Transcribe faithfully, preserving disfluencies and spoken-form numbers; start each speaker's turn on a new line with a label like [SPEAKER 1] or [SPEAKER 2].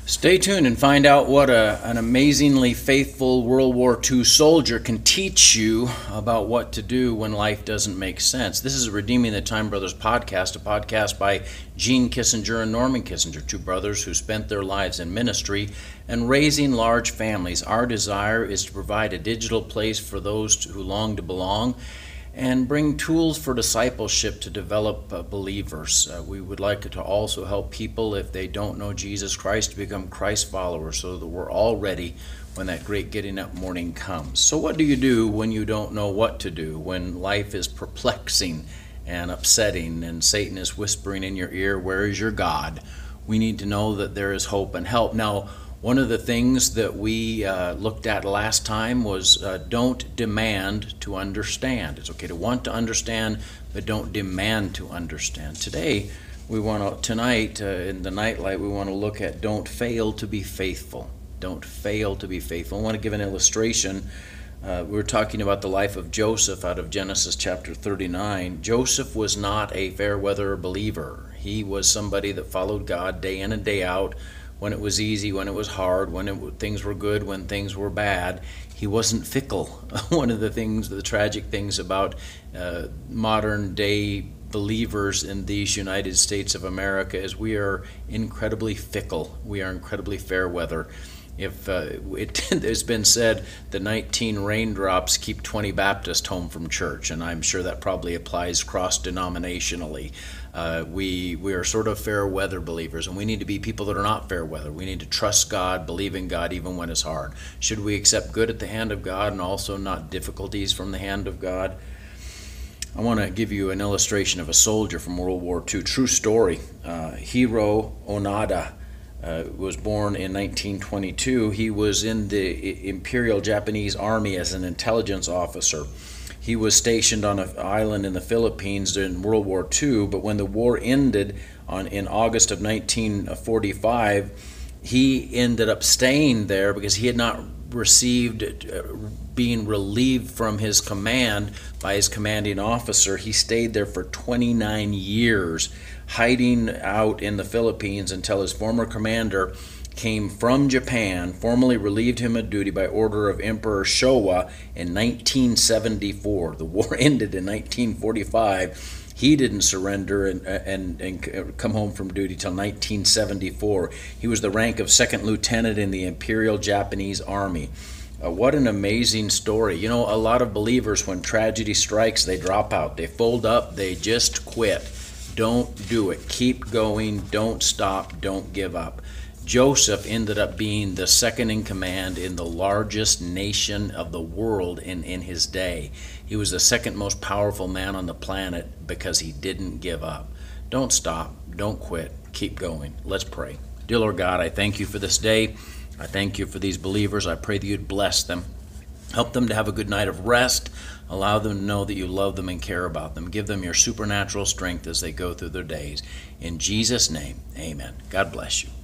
[SPEAKER 1] Stay tuned and find out what a, an amazingly faithful World War Two soldier can teach you about what to do when life doesn't make sense. This is a Redeeming the Time Brothers podcast, a podcast by Gene Kissinger and Norman Kissinger, two brothers who spent their lives in ministry and raising large families. Our desire is to provide a digital place for those who long to belong and bring tools for discipleship to develop uh, believers. Uh, we would like to also help people, if they don't know Jesus Christ, to become Christ followers so that we're all ready when that great getting up morning comes. So what do you do when you don't know what to do, when life is perplexing and upsetting and Satan is whispering in your ear, "Where is your God?" We need to know that there is hope and help. Now, one of the things that we uh, looked at last time was uh, don't demand to understand. It's okay to want to understand, but don't demand to understand. Today, we want to, tonight, uh, in the Nightlight, we want to look at don't fail to be faithful. Don't fail to be faithful. I want to give an illustration. Uh, we were talking about the life of Joseph out of Genesis chapter thirty-nine. Joseph was not a fair weather believer. He was somebody that followed God day in and day out, when it was easy, when it was hard, when it, things were good, when things were bad. He wasn't fickle. One of the things, the tragic things about uh, modern day believers in these United States of America is we are incredibly fickle. We are incredibly fair weather. If uh, it has been said the nineteen raindrops keep twenty Baptists home from church, and I'm sure that probably applies cross-denominationally. Uh, we we are sort of fair weather believers, and we need to be people that are not fair weather. We need to trust God, believe in God even when it's hard. Should we accept good at the hand of God and also not difficulties from the hand of God? I want to give you an illustration of a soldier from World War Two. True story. Uh, Hiro Onoda Uh, was born in nineteen twenty-two. He was in the Imperial Japanese Army as an intelligence officer. He was stationed on an island in the Philippines during World War Two, but when the war ended on in August of nineteen forty-five, he ended up staying there because he had not received uh, being relieved from his command by his commanding officer. He stayed there for twenty-nine years, hiding out in the Philippines until his former commander came from Japan, formally relieved him of duty by order of Emperor Showa in nineteen seventy-four. The war ended in nineteen forty-five. He didn't surrender and, and, and come home from duty till nineteen seventy-four. He was the rank of second lieutenant in the Imperial Japanese Army. Uh, what an amazing story. You know, a lot of believers, when tragedy strikes, they drop out. They fold up. They just quit. Don't do it. Keep going. Don't stop. Don't give up. Joseph ended up being the second in command in the largest nation of the world in, in his day. He was the second most powerful man on the planet because he didn't give up. Don't stop. Don't quit. Keep going. Let's pray. Dear Lord God, I thank you for this day. I thank you for these believers. I pray that you'd bless them. Help them to have a good night of rest. Allow them to know that you love them and care about them. Give them your supernatural strength as they go through their days. In Jesus' name, amen. God bless you.